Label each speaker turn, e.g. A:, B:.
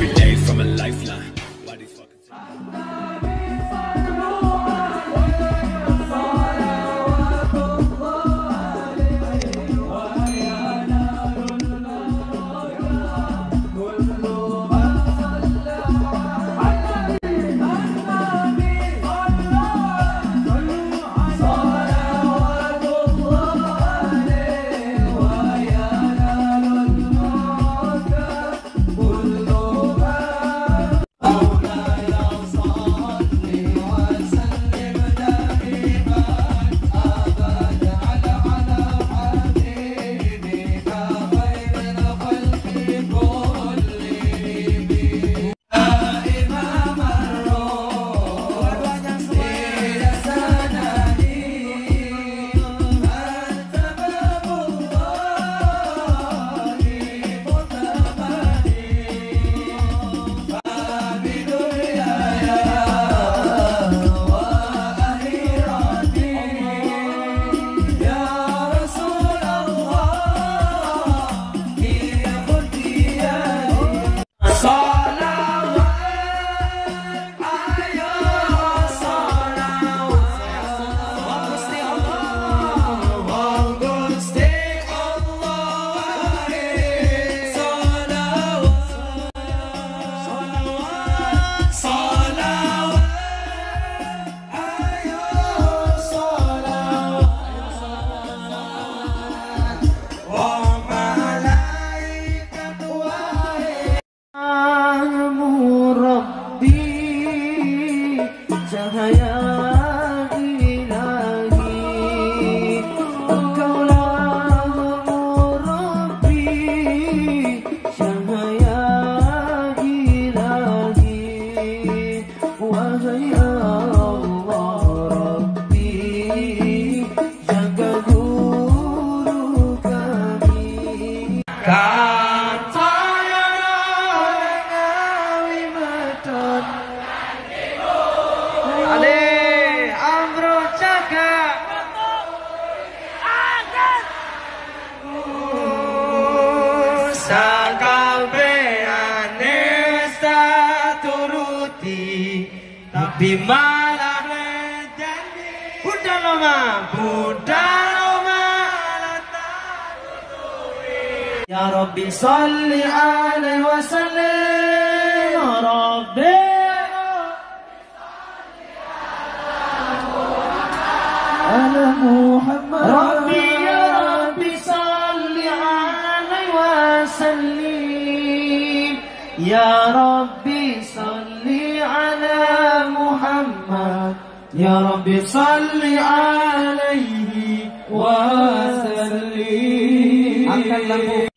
A: every day from a lifeline. Why these fucking
B: cahaya ilahi, Engkaulah Rabbi, cahaya ilahi. Wahai Allah Rabbi, jaga guru kami. Kata Ale Amro Caka Sakabeane saturuti tapi malah jadi Buddha loma Ya Rabbi salli alaihi wa sallim Ya Rabbi Muhammad Rabbi ya Rabbi salli alaihi wa sallim Ya Rabbi salli ala Muhammad Ya Rabbi salli alaihi wa sallim. Angkat lampu